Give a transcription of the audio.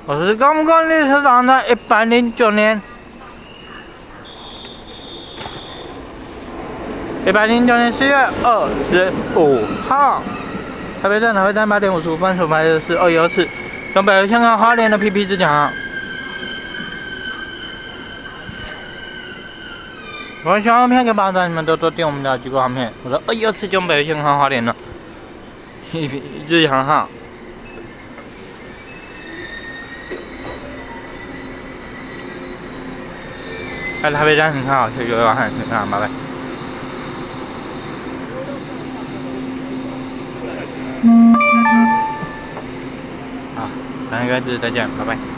我是公共列车长的109年，109年4月25号，台北站台北站8点55分，所排的是214，从北回香港花莲的 PP 之奖。如果喜欢片，可以帮助你们多多订我们的机构航片。我的214从北回香港花莲的日航号。 在台北站很好，去游玩很看，拜拜。好，感谢各位支持，再见，拜拜。